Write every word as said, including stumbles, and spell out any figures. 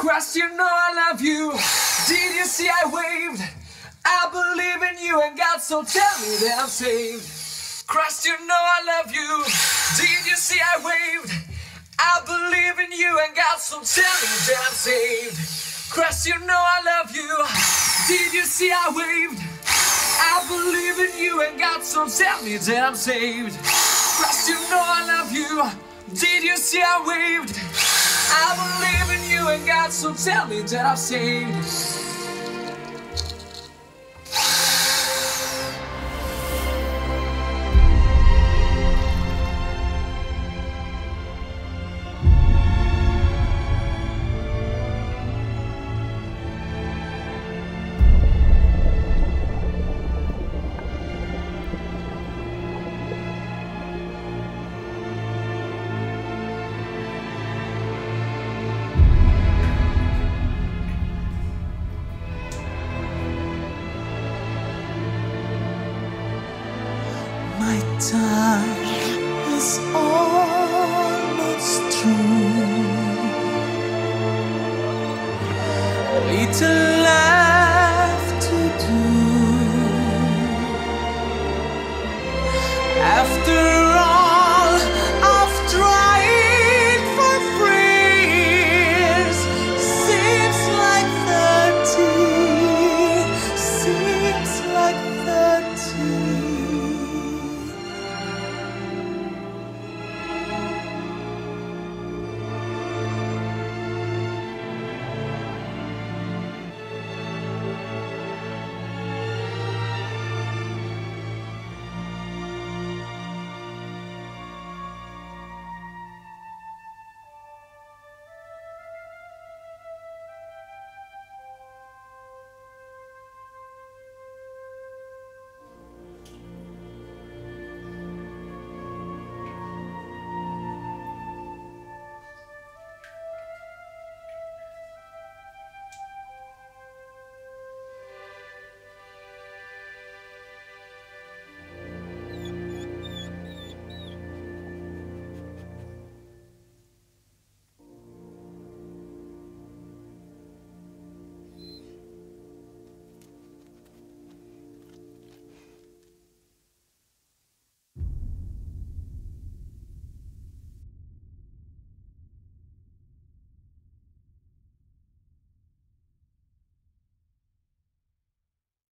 Christ, you know I love you. Did you see I waved? I believe in you and God, so tell me that I'm saved. Christ, you know I love you. Did you see I waved? I believe in you and God, so tell me that I'm saved. Christ, you know I love you. Did you see I waved? I believe in you and God, so tell me that I'm saved. Christ, you know I love you. Did you see I waved? I believe in you and God, so tell me that I'm saved. My time is almost through. Little